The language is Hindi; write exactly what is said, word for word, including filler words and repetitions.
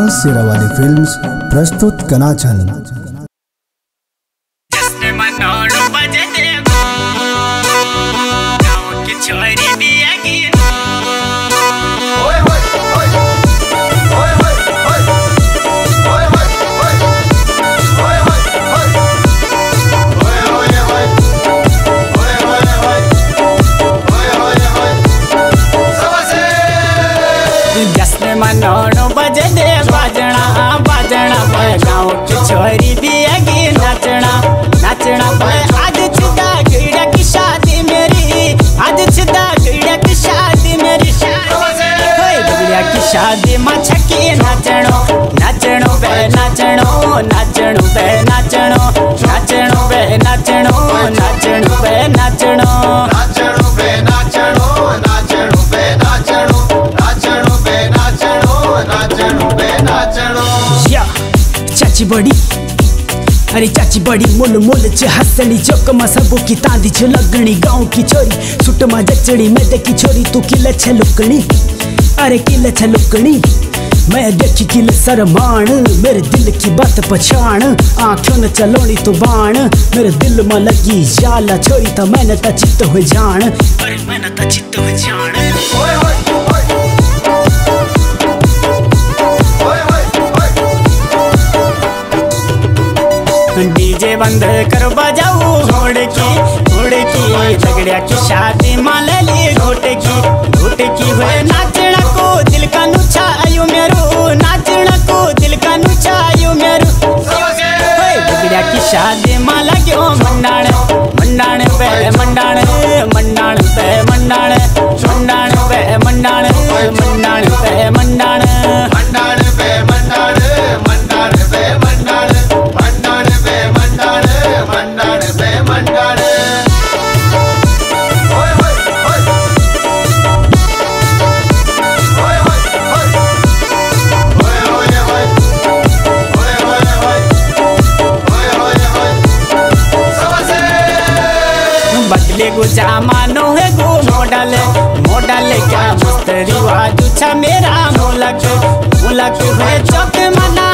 माँ शेरावाली फिल्म्स प्रस्तुत कनाचन। मनोड़ो बजे दे बाजना बाजना पे गाँव की छोरी भी आगे नाचना नाचना पे आज छुदा गईड़ा की शादी मेरी आज छुदा गईड़ा की शादी मेरी गईड़ा की शादी माँ छकी नाचनो नाचनो बे नाचनो नाचनो बे नाचनो नाचनो बे नाचनो नाचनो बे नाचनो नाचनो बे नाचनो नाचनो बे नाचनो नाचनो बे नाचनो या चाची बड़ी अरे चाची बड़ी मोल मोल च हसनी चौक मा सबो की तांदी छ लगनी गाँव की छोरी सुट मा जचड़ी मैं देखी छोरी तू किले छ लुकनी अरे किले छ लुकनी मैं देखी किले सरमान मेरे दिल की बात पछाण आँखों न चलोनी तो बाण मेरे दिल में लगी जाला छोरी तो मैंने ता चित्त हुए जान अरे मैंने ता चित्त हुए जान ओए ओए डीजे बंद कर बजाऊ घोड़ की घोड़ की झगड़िया की शादी माले ली घोट की घोट की हुए नाचना को दिल का नुछा आयु मेरू नाचना को दिल का नुछा आयु मेरू झगड़िया की शादी माला क्यों मंडाण मंडाण पे मंडाण मंडाण पे मंडाण मंडाण पे मंडाण मंडाण पे मंडाण मंडाण पे मंडाण मंडाण पे मंडाण मंडाण पे मंडाण मंडाण पे मंडाण ओए ओए ओए ओए ओए ओए ओए ओए ओए ओए ओए सबसे बदले गो जामानो है गो मॉडल मॉडल क्या मस्त रिवाज छा मेरा मुलक मुलक है चौक मना